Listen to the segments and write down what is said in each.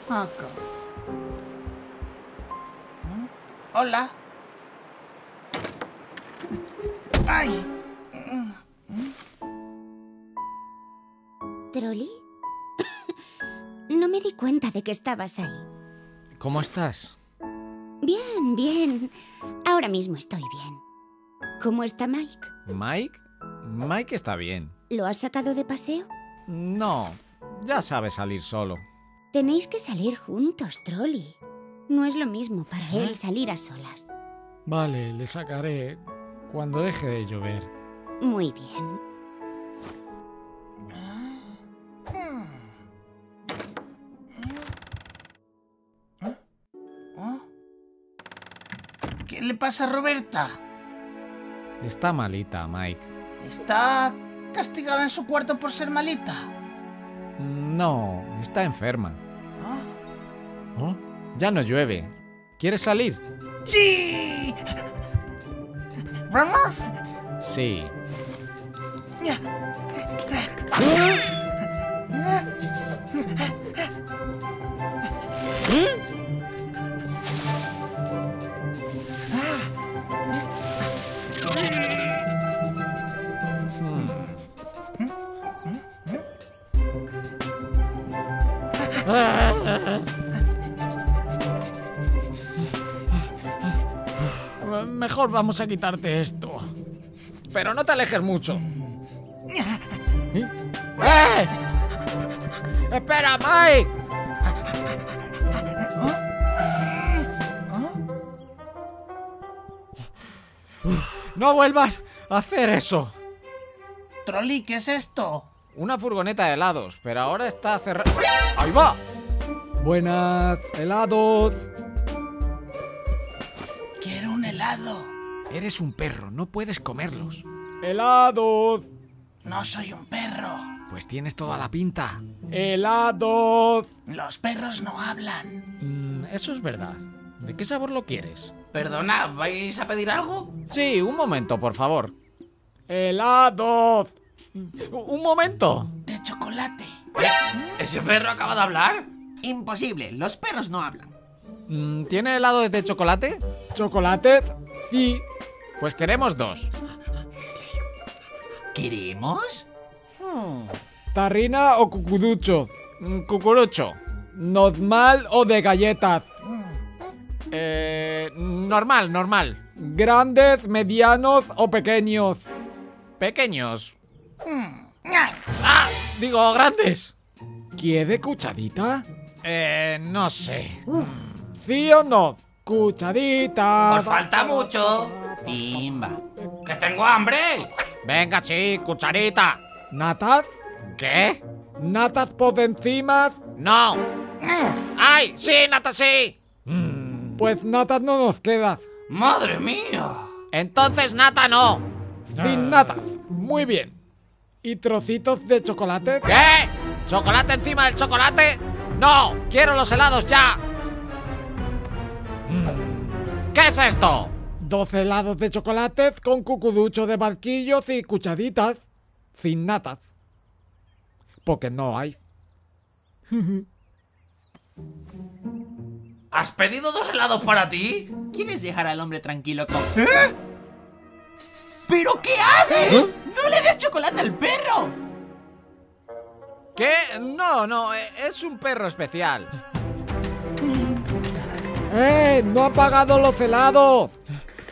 Acá. Hola. ¡Ay! ¿Trolli? No me di cuenta de que estabas ahí. ¿Cómo estás? Bien, bien. Ahora mismo estoy bien. ¿Cómo está Mike? ¿Mike? Mike está bien. ¿Lo has sacado de paseo? No, ya sabe salir solo. Tenéis que salir juntos, Trolli. No es lo mismo para él salir a solas. Vale, le sacaré cuando deje de llover. Muy bien. ¿Qué le pasa a Roberta? Está malita, Mike. ¿Está castigada en su cuarto por ser malita? No, está enferma. ¿Ah? ¿Oh? Ya no llueve. ¿Quieres salir? ¡Sí! ¿Vamos? Sí. Mejor vamos a quitarte esto. Pero no te alejes mucho. ¡Espera, Mike! No vuelvas a hacer eso. Trolli, ¿qué es esto? Una furgoneta de helados, pero ahora está cerrada. ¡Ahí va! Buenas, helados. Quiero un helado. Eres un perro, no puedes comerlos. Helados. No soy un perro. Pues tienes toda la pinta. Helados. Los perros no hablan. Eso es verdad. ¿De qué sabor lo quieres? Perdona, ¿vais a pedir algo? Sí, un momento, por favor. Helados. ¡Un momento! De chocolate. ¿Ese perro acaba de hablar? Imposible, los perros no hablan. ¿Tiene helado de chocolate? ¿Chocolate? Sí. Pues queremos 2. ¿Queremos? ¿Tarrina o cucurucho? Cucurucho. ¿Normal o de galletas? Normal. ¿Grandes, medianos o pequeños? Pequeños. ¡Ah! Digo, grandes. ¿Quiere cucharita? No sé. ¿Sí o no? Cucharita. ¡Os falta mucho! ¡Pimba! ¡Que tengo hambre! Venga, sí, cucharita. ¿Natas? ¿Qué? ¿Natas por encima? No. ¡Ay! ¡Sí, nata, sí! Pues natas no nos quedan. ¡Madre mía! Entonces nata no. Sin natas. Muy bien. ¿Y trocitos de chocolate? ¿Qué? ¿Chocolate encima del chocolate? ¡No! ¡Quiero los helados ya! ¿Qué es esto? 12 helados de chocolate con cucurucho de barquillos y cucharitas. Sin natas. Porque no hay. ¿Has pedido 2 helados para ti? ¿Quieres dejar al hombre tranquilo con... ¿Pero qué haces? ¡No le des chocolate al perro! ¿Qué? No, es un perro especial. ¡No ha pagado los helados!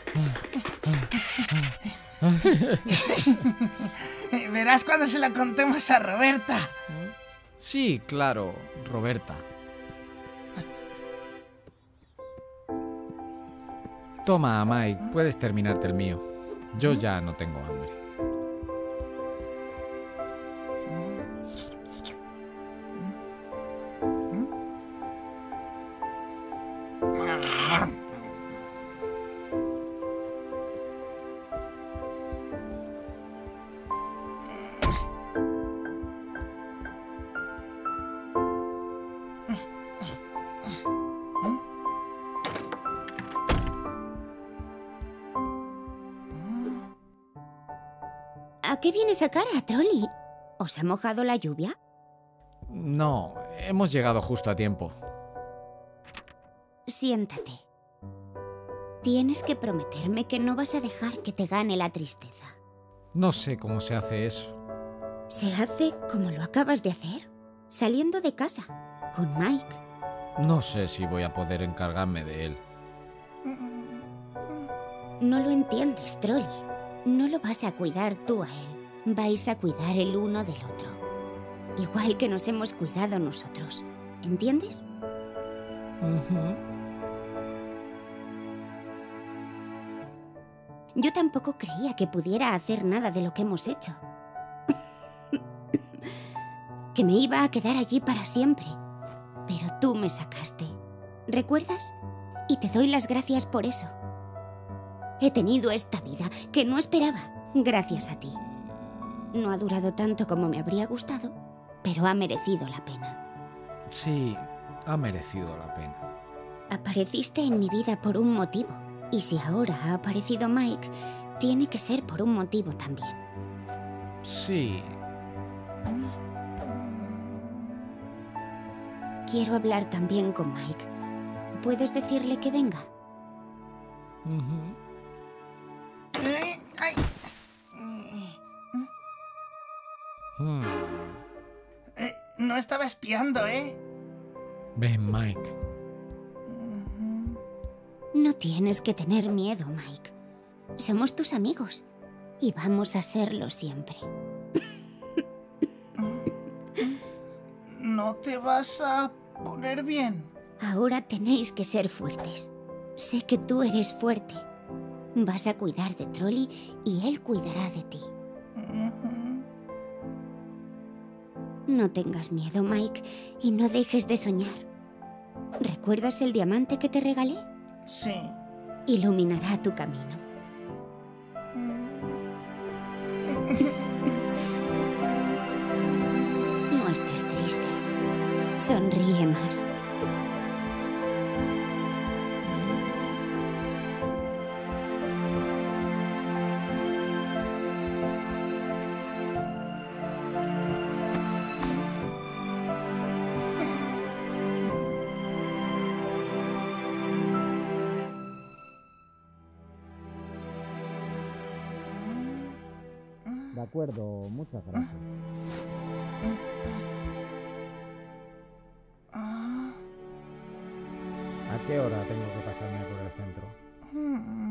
Verás cuando se lo contemos a Roberta. Sí, claro, Roberta. Toma, Mike, puedes terminarte el mío. Yo ya no tengo hambre. ¿A qué viene esa cara, Trolli? ¿Os ha mojado la lluvia? No, hemos llegado justo a tiempo. Siéntate. Tienes que prometerme que no vas a dejar que te gane la tristeza. No sé cómo se hace eso. Se hace como lo acabas de hacer, saliendo de casa, con Mike. No sé si voy a poder encargarme de él. No lo entiendes, Trolli. No lo vas a cuidar tú a él. Vais a cuidar el uno del otro. Igual que nos hemos cuidado nosotros. ¿Entiendes? Yo tampoco creía que pudiera hacer nada de lo que hemos hecho. Que me iba a quedar allí para siempre. Pero tú me sacaste. ¿Recuerdas? Y te doy las gracias por eso. He tenido esta vida que no esperaba, gracias a ti. No ha durado tanto como me habría gustado, pero ha merecido la pena. Sí, ha merecido la pena. Apareciste en mi vida por un motivo. Y si ahora ha aparecido Mike, tiene que ser por un motivo también. Sí. Quiero hablar también con Mike. ¿Puedes decirle que venga? Ay. No estaba espiando, ¿eh? Ven, Mike. No tienes que tener miedo, Mike. Somos tus amigos. Y vamos a serlo siempre. ¿No te vas a poner bien? Ahora tenéis que ser fuertes. Sé que tú eres fuerte. Vas a cuidar de Trolli y él cuidará de ti. No tengas miedo, Mike, y no dejes de soñar. ¿Recuerdas el diamante que te regalé? Sí. Iluminará tu camino. No estés triste. Sonríe más. De acuerdo, muchas gracias. ¿A qué hora tengo que pasarme por el centro?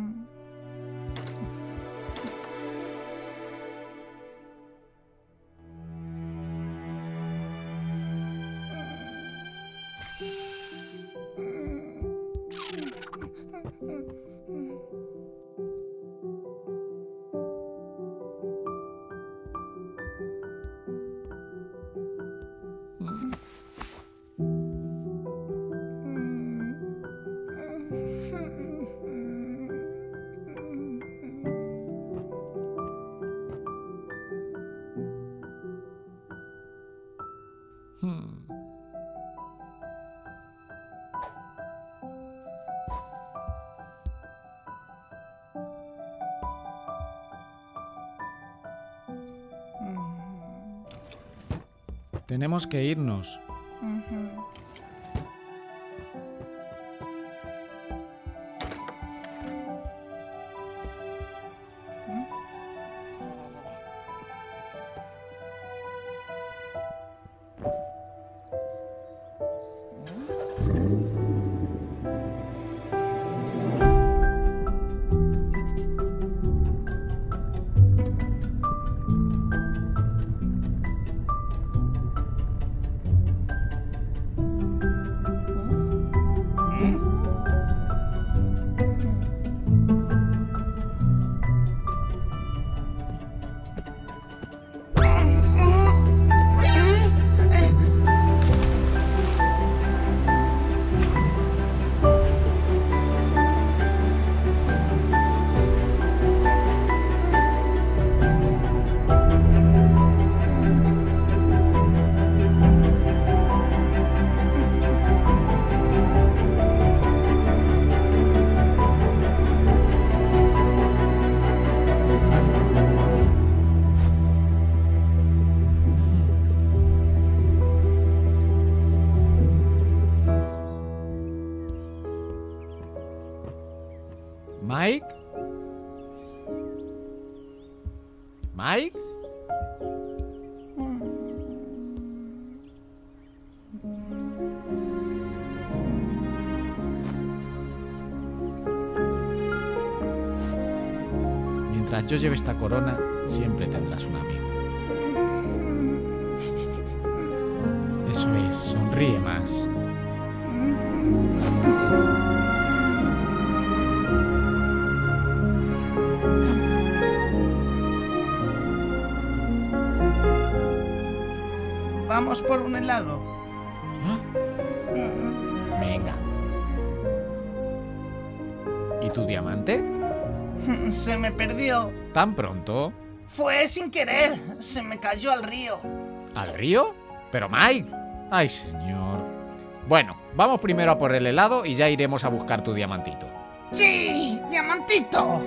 Tenemos que irnos. ¿Mike? ¿Mike? Mientras yo lleve esta corona, siempre tendrás un amigo. Eso es, sonríe más. Vamos por un helado. Venga. ¿Y tu diamante? Se me perdió. ¿Tan pronto? Fue sin querer. Se me cayó al río. ¿Al río? Pero Mike. Ay, señor. Bueno, vamos primero a por el helado y ya iremos a buscar tu diamantito. ¡Sí! ¡Diamantito!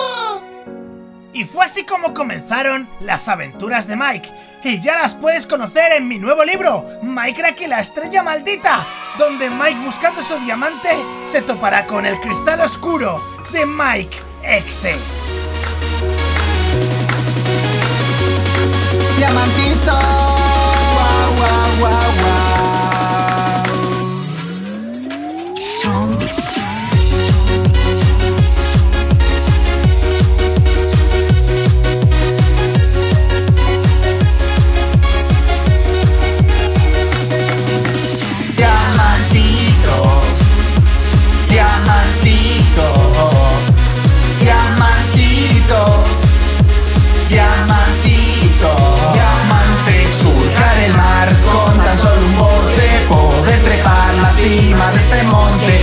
Y fue así como comenzaron las aventuras de Mike. Y ya las puedes conocer en mi nuevo libro, Mike Crack y la estrella maldita, donde Mike, buscando su diamante, se topará con el cristal oscuro de Mike Exe. Diamantito. Guau, guau, guau, guau. De ese monte